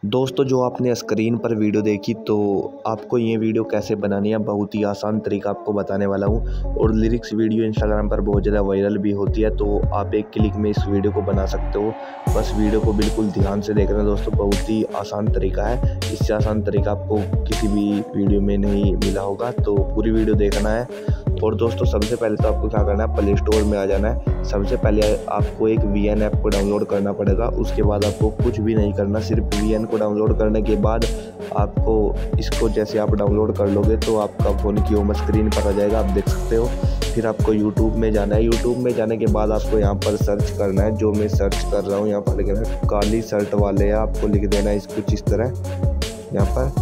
दोस्तों जो आपने स्क्रीन पर वीडियो देखी तो आपको ये वीडियो कैसे बनानी है बहुत ही आसान तरीका आपको बताने वाला हूँ। और लिरिक्स वीडियो इंस्टाग्राम पर बहुत ज़्यादा वायरल भी होती है, तो आप एक क्लिक में इस वीडियो को बना सकते हो। बस वीडियो को बिल्कुल ध्यान से देखना दोस्तों, बहुत ही आसान तरीका है। इससे आसान तरीका आपको किसी भी वीडियो में नहीं मिला होगा, तो पूरी वीडियो देखना है। और दोस्तों सबसे पहले तो आपको क्या करना है, प्ले स्टोर में आ जाना है। सबसे पहले आपको एक VN ऐप को डाउनलोड करना पड़ेगा। उसके बाद आपको कुछ भी नहीं करना, सिर्फ VN को डाउनलोड करने के बाद आपको इसको जैसे आप डाउनलोड कर लोगे तो आपका फ़ोन की होम स्क्रीन पर आ जाएगा, आप देख सकते हो। फिर आपको यूट्यूब में जाना है। यूट्यूब में जाने के बाद आपको यहाँ पर सर्च करना है, जो मैं सर्च कर रहा हूँ यहाँ पर लिखना है काली शर्ट वाले। आपको लिख देना है कुछ इस तरह, यहाँ पर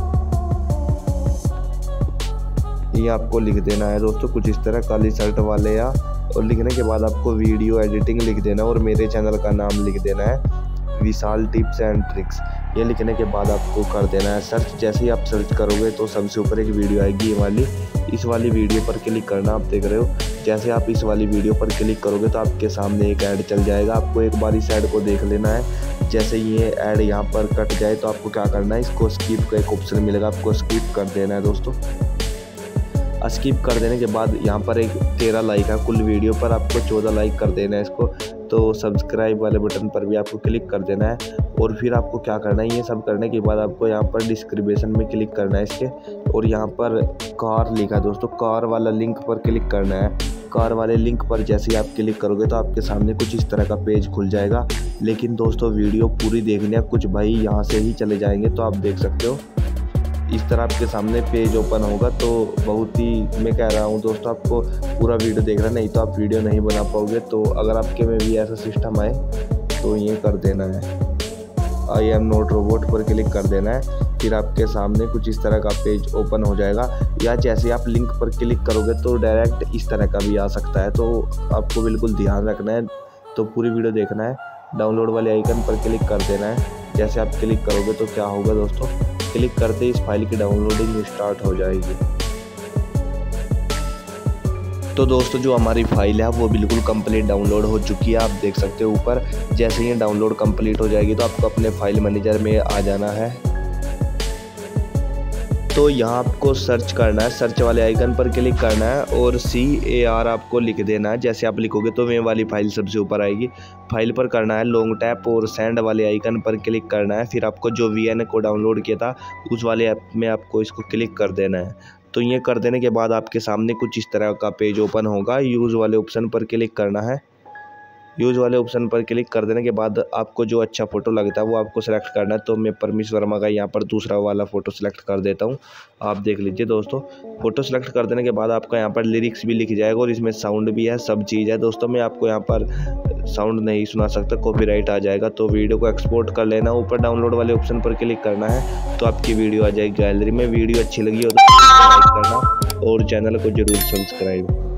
ये आपको लिख देना है दोस्तों कुछ इस तरह काली शर्ट वाले या। और लिखने के बाद आपको वीडियो एडिटिंग लिख देना और मेरे चैनल का नाम लिख देना है विशाल टिप्स एंड ट्रिक्स। ये लिखने के बाद आपको कर देना है सर्च। जैसे ही आप सर्च करोगे तो सबसे ऊपर एक वीडियो आएगी ये वाली, इस वाली वीडियो पर क्लिक करना। आप देख रहे हो, जैसे आप इस वाली वीडियो पर क्लिक करोगे तो आपके सामने एक ऐड चल जाएगा। आपको एक बार इस ऐड को देख लेना है। जैसे ये ऐड यहाँ पर कट जाए तो आपको क्या करना है, इसको स्किप का एक ऑप्शन मिलेगा, आपको स्किप कर देना है दोस्तों। स्किप कर देने के बाद यहाँ पर एक 13 लाइक है कुल वीडियो पर, आपको 14 लाइक कर देना है इसको। तो सब्सक्राइब वाले बटन पर भी आपको क्लिक कर देना है। और फिर आपको क्या करना है, ये सब करने के बाद आपको यहाँ पर डिस्क्रिप्शन में क्लिक करना है इसके। और यहाँ पर कार लिखा है दोस्तों, कार वाला लिंक पर क्लिक करना है। कार वाले लिंक पर जैसे ही आप क्लिक करोगे तो आपके सामने कुछ इस तरह का पेज खुल जाएगा। लेकिन दोस्तों वीडियो पूरी देखनी है, कुछ भाई यहाँ से ही चले जाएंगे। तो आप देख सकते हो इस तरह आपके सामने पेज ओपन होगा। तो बहुत ही मैं कह रहा हूँ दोस्तों आपको पूरा वीडियो देखना, नहीं तो आप वीडियो नहीं बना पाओगे। तो अगर आपके में भी ऐसा सिस्टम आए तो ये कर देना है, आई एम नॉट रोबोट पर क्लिक कर देना है। फिर आपके सामने कुछ इस तरह का पेज ओपन हो जाएगा। या जैसे आप लिंक पर क्लिक करोगे तो डायरेक्ट इस तरह का भी आ सकता है, तो आपको बिल्कुल ध्यान रखना है। तो पूरी वीडियो देखना है। डाउनलोड वाले आइकन पर क्लिक कर देना है। जैसे आप क्लिक करोगे तो क्या होगा दोस्तों, क्लिक करते ही इस फाइल की डाउनलोडिंग स्टार्ट हो जाएगी। तो दोस्तों जो हमारी फाइल है वो बिल्कुल कंप्लीट डाउनलोड हो चुकी है, आप देख सकते हो ऊपर। जैसे ही डाउनलोड कंप्लीट हो जाएगी तो आपको अपने फाइल मैनेजर में आ जाना है। तो यहाँ आपको सर्च करना है, सर्च वाले आइकन पर क्लिक करना है और CAR आपको लिख देना है। जैसे आप लिखोगे तो वे वाली फाइल सबसे ऊपर आएगी। फाइल पर करना है लॉन्ग टैप और सेंड वाले आइकन पर क्लिक करना है। फिर आपको जो VN को डाउनलोड किया था उस वाले ऐप में आपको इसको क्लिक कर देना है। तो ये कर देने के बाद आपके सामने कुछ इस तरह का पेज ओपन होगा। यूज़ वाले ऑप्शन पर क्लिक करना है। यूज़ वाले ऑप्शन पर क्लिक कर देने के बाद आपको जो अच्छा फ़ोटो लगता है वो आपको सेलेक्ट करना है। तो मैं परमेश वर्मा का यहाँ पर दूसरा वाला फ़ोटो सेलेक्ट कर देता हूँ। आप देख लीजिए दोस्तों, फ़ोटो सेलेक्ट कर देने के बाद आपका यहाँ पर लिरिक्स भी लिख जाएगा और इसमें साउंड भी है, सब चीज़ है दोस्तों। मैं आपको यहाँ पर साउंड नहीं सुना सकता, कॉपीराइट आ जाएगा। तो वीडियो को एक्सपोर्ट कर लेना, ऊपर डाउनलोड वाले ऑप्शन पर क्लिक करना है तो आपकी वीडियो आ जाएगी गैलरी में। वीडियो अच्छी लगी हो तो लाइक करना और चैनल को ज़रूर सब्सक्राइब।